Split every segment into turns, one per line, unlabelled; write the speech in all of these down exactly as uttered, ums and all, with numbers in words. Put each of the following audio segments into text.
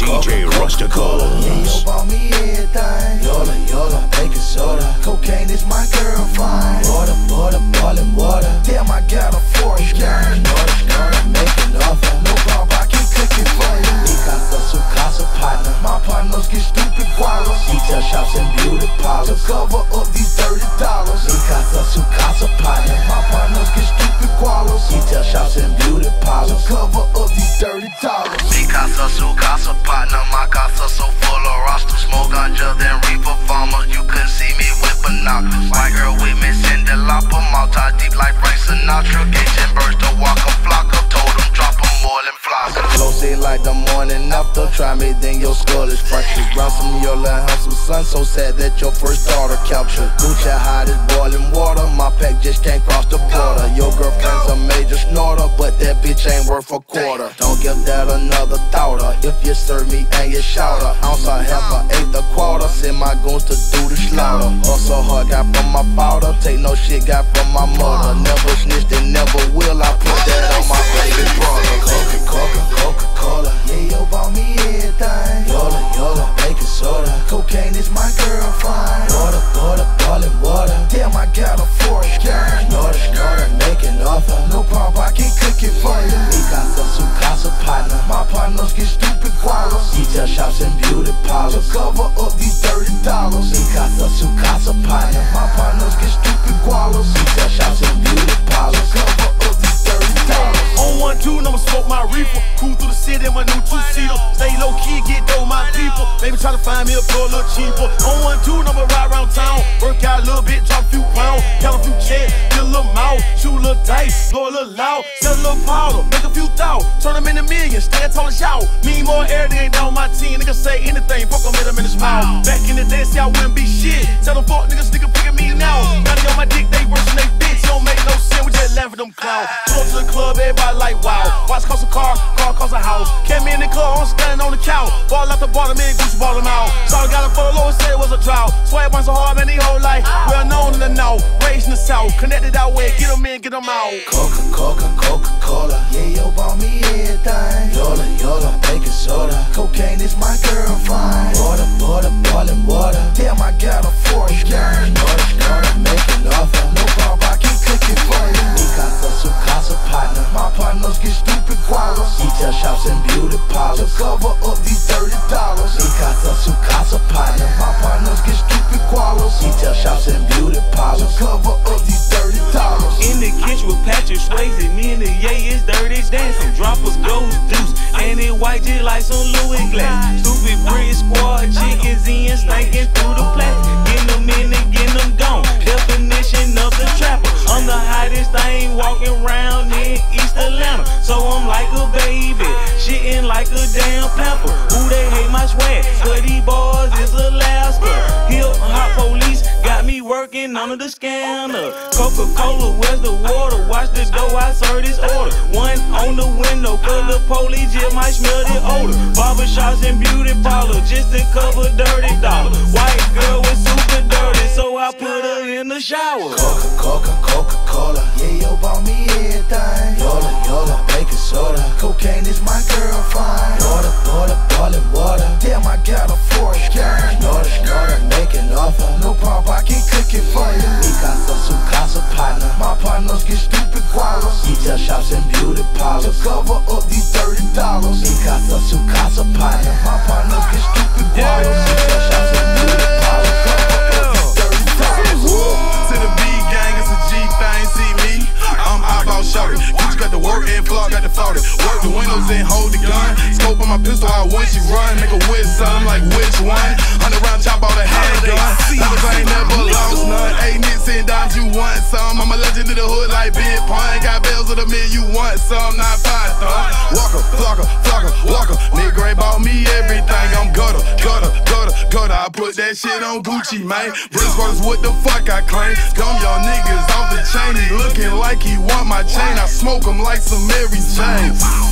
D J Rusticals.
Yeah, yo, bought me everything. Yola, yola, baking soda. Cocaine is my girlfriend. Water, water, boiling water. Damn, I got a force gang. Snorter, snorter, making offer. No problem, I keep cooking for you. Mi casa, su casa partner. My partners get stupid gualos. Detail shops and beauty parlors. To cover up these dirty dollars. Mi casa, su casa partner. My partners get stupid gualos. Detail shops and beauty parlors. To cover up these dirty dollars.
Mi casa, su casa partner. My casa so full of rosters. Smoke ganja, then reaper farmers. You couldn't see me with binoculars. White girl with me, Cindy Lauper. Multi deep like Frank Sinatra. Kitchen burst to walk a flock up. Told them drop them more than flocker.
Close it like the morning after. Try me, then your skull is fractured. Ground some Yola and have some sun. So sad that your first daughter captured. Gucci hot as boiling water. My pack just can't cross the border. Your girlfriend's a major snorter, but that bitch ain't worth a quarter. Don't give that another thought. If you serve me and you shout her. Ounce a half a eighth a quarter. Send my goons to do the slaughter. Hustle hard, got from my powder. Take no shit, got from my mother. Never snitched and never will. I put that on my baby brother. Coca, Coca, Coca-Cola. Yeah, yo, bought me everything. Yola, yola, baking soda. Cocaine is my girlfriend. Water, water, boiling water. Damn, I got a force gang. Snorter, snorter, making offer. No problem, I can cook it for you. Mi casa, su casa partner. My partners get stupid gualos. Detail shops and beauty parlors. To cover up these dirty dollars. Mi casa, su casa partner. My partners get stupid gualos. Detail shops and beauty parlors. To cover up these dirty dollars.
On one two, I'ma smoke my reefer. Cruise through the city in my new two-seater. Stay low key, get dough, my people. Maybe try to find me a pro a little cheaper. On one two, I'ma ride around town. Work out a little bit, drop a few pounds. Count a few checks, get a little mouth. Shoot a little dice, blow a little loud. Sell a little powder, make a few thou. Turn them into millions, stand tall and shout. Me more air, they ain't down my team. Niggas say anything, fuck them, hit them in his mouth. Back in the day, see I wouldn't be shit. Tell them fuck niggas, nigga pick at me now. Got it on my dick, they worse than they bitch. Don't make no sense, we just laugh at them clowns. Go to the club, everybody like wow. Watch cost a car, car cost a house. Came in the club, I'm standing on the couch. Ball out the bottom, man, Gucci ball him out. Sorry, got it for the low, said it was a drought. Swear one so hard, man, they whole life. Well known in the north, raised in the south. Connected that way, get them in, get them out.
Coca, Coca, Coca-Cola. Yeah, yo, bought me everything. Yola, yola, baking soda. Cocaine is my girlfriend. Water, water, boiling water. Damn, I got a force gang. Snorter, snorter, making offer. No problem, I keep cooking for you. Mi casa, su casa partner. My partners get stupid gualos. Detail shops and beauty parlors. To cover up these dirty dollars. Mi casa, su casa partner. My partners get stupid gualos. Detail shops and beauty parlors. To cover up these dirty dollars.
In the kitchen with Patrick Swayze, me and the Yay is dirty dancing. Droppers goes deuce, and it white just like some Louis glass. Stupid bridge squad chickens in, stinking through the plastic. Getting them in and getting them gone. Definition of the trapper. I'm the hottest thing walking around in East Atlanta. So I'm like a baby, shitting like a damn pamper. Who they hate my swag, but these boys is Alaska. Hip hop police got me working under the scanner. Coca-Cola, where's the water? Watch the door, I serve this order. One on the window, cause the police just might smell the odor. Barbershops and beauty parlors, just to cover dirty dollar. White girl was super dirty, so I put her in the shower.
Coca, Coca, Coca-Cola. Yeah, yo, bought me everything. Yola, yola, baking soda. Cocaine is my girlfriend. Water, water, boiling water. Damn, I got a force gang. Snorter, snorter, making offer. No problem, I can cook it for you. Mi casa, su casa partner. My partners get stupid gualos. Detail shops and beauty parlors. To cover up these dirty dollars. Mi casa, su casa partner. My partners get stupid gualos. Detail shops and beauty parlors. Cover up these dirty dollars.
To the B gang, it's a G thing, see me. I'm eyeball shorty. Bitch got the work and Flaw got the forty. Work the windows and hold the gun. Scope on my pistol out when she run. Make a whiz son, like which one? Hundred round chop out a handgun. Never ain't never lost none. Eight nicks and dimes, you want some? I'm a legend in the hood like Big Pun. Got bells of the mid, you want some? Not five thumb. Walker, flocker, flocker, walker. Nigga ain't bought me everything. I'm gutter, gutter, gutter, gutter. I put that shit on Gucci, man. Brick squatters, what the fuck I claim? Dumb young niggas off the chain. He looking like he want my chain. I smoke him like some Mary Jane.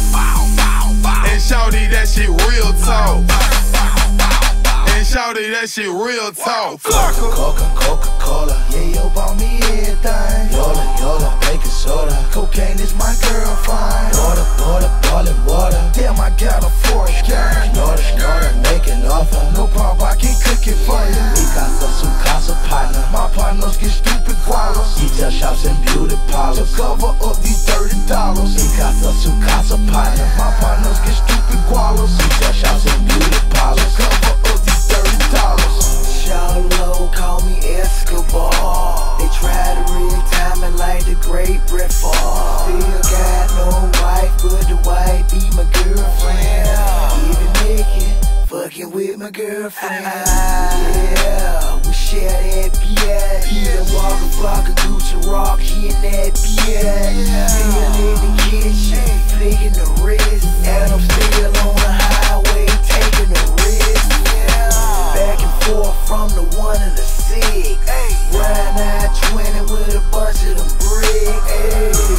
And shawty, that shit real talk. And shawty, that shit real talk.
Coca, Coca, Coca-Cola. Yeah, yo, bought me everything. Yola, yola, baking soda. Cocaine is my girlfriend. Water, water, boiling water. Damn, I got a force gang. Snorter, snorter.
fucking with my girlfriend. Yeah, we share that beer. Eat a Walker Flock of Gucci Rock, he in that beer. Still in the kitchen, flicking the wrist. And I'm still on the highway, taking the risk. Back and forth from the one to the six. Ride nine twenty with a bunch of them bricks.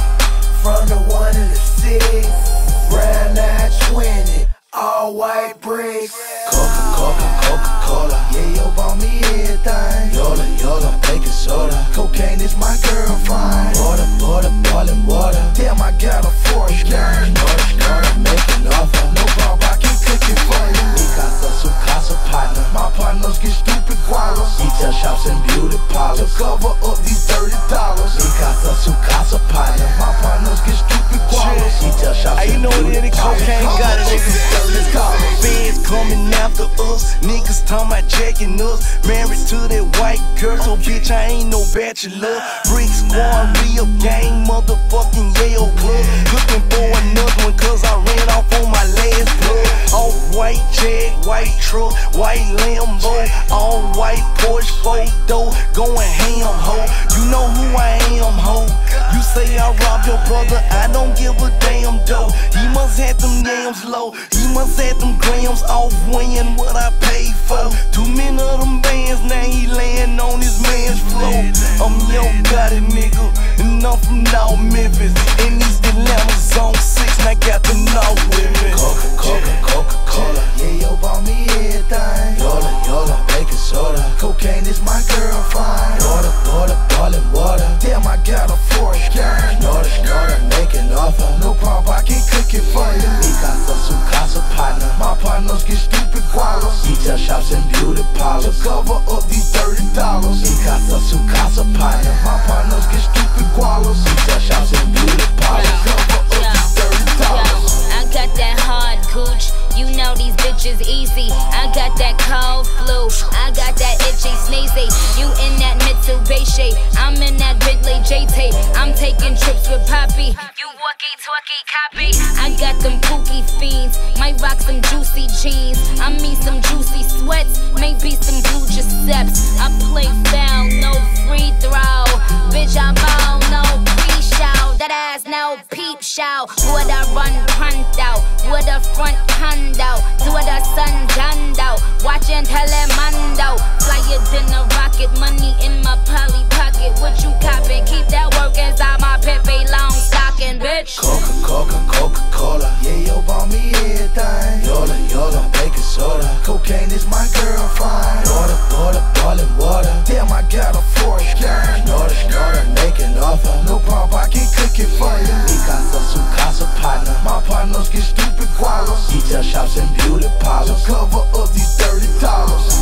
From the one to the six. Ride nine twenty, all white bricks.
Coca, Coca, Coca-Cola. Yeah, yo, bought me everything. Yola, Yola, baking soda. Cocaine is my girlfriend. Water, water, boiling water. Damn, I got a force gang. Snorter, snorter, making offer. No problem, I can cook it for you. Mi casa, su casa partner. My partners get stupid gualos. Retail shops and beauty parlors. To cover up these dirty dollars. Mi casa, su casa partner. My partners get stupid gualos. Retail shops and beauty parlors.
Cocaine got a nigga dirty dollars. Feds coming after us. Niggas talking about jacking us. Married to that white girl, so bitch, I ain't no bachelor. Brick squad, real gang, motherfucking Yale club. Looking for another one, cause I ran off on my last plug. All white Jag, white truck, white Lambo. All white Porsche, four-door, going ham, ho. You know who I am, ho. You say I robbed your brother, I don't give a damn, though. He must have them yams low. He must have them grams off weighing what I paid for. Too many of them bands, now he laying on his man's floor. I'm Yo Gotti, nigga, and I'm from North Memphis. In East Atlanta, zone six, and I got the North with me.
Coca, Coca, Coca-Cola. Yeah, yo, bought me everything. Yola, Yola, baking soda. Cocaine is my girlfriend. Water, water, boiling water. Damn, I got a force gang. Snorter, snorter, making offer. No problem, I can cook it for you. Mi casa, su casa partner. My partners get stupid gualos. Retail shops and beauty parlors. To cover up these dirty dollars. Mi casa, su casa partner. My partners get stupid gualos. Retail shops and beauty parlors. Cover up these dirty dollars.
I got that hard gooch. You know these bitches easy. I got that cold flu. I got that itchy sneezy. You in that Mitsubishi. I'm in that Bentley J T. I'm taking trips with Poppy. You walkie talkie copy. I got them pookie fiends. Might rock some juicy jeans. I mean some juicy sweats. Maybe some blue Giuseppe's. I play foul, no free throw. Bitch, I'm on no pre-show. That ass no peep show. Would I run punt out? Would a front hand out? Do the sun turned out? Watching Telemundo. Flyer than a rocket. Money in my poly pocket. What you copping? Keep that work inside my Pepe long stocking, bitch.
Coca, Coca, Coca-Cola. Yeah, yo, bought me everything. Yola, Yola, baking soda. Cocaine is my girlfriend. Water, water, boiling water. Damn, I got a force gang. Snorter, snorter, making offer. No problem, I can cook it for you. Mi casa, su casa partner. My partners get stupid gualos. Retail shops and beauty parlors. To cover up these dirty dollars.